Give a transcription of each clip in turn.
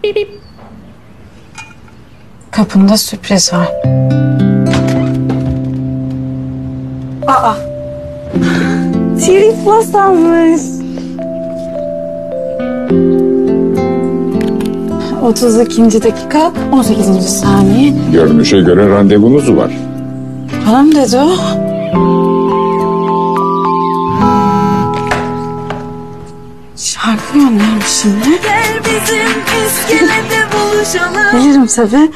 Kapında sürpriz var. Aa. Çelik masammış. 32. dakika, 18. saniye. Görünüşe göre randevunuz var. Bana mı dedi o? Şarkı göndermiş şimdi. Gel bizim iskelede buluşalım. Bilirim tabii.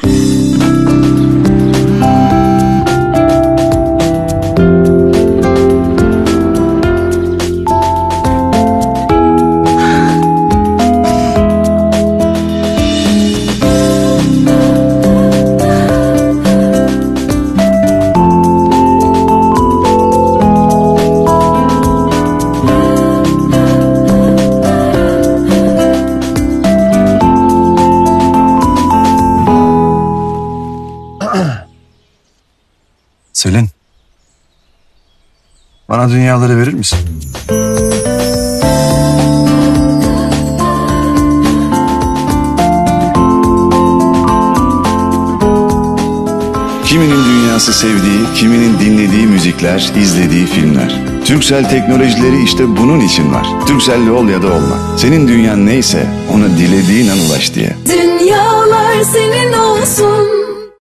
Selin, bana dünyaları verir misin? Kiminin dünyası sevdiği, kiminin dinlediği müzikler, izlediği filmler. Turkcell teknolojileri işte bunun için var. Turkcell'li ol ya da olma. Senin dünyan neyse ona dilediğin an ulaş diye. Dünyalar senin olsun.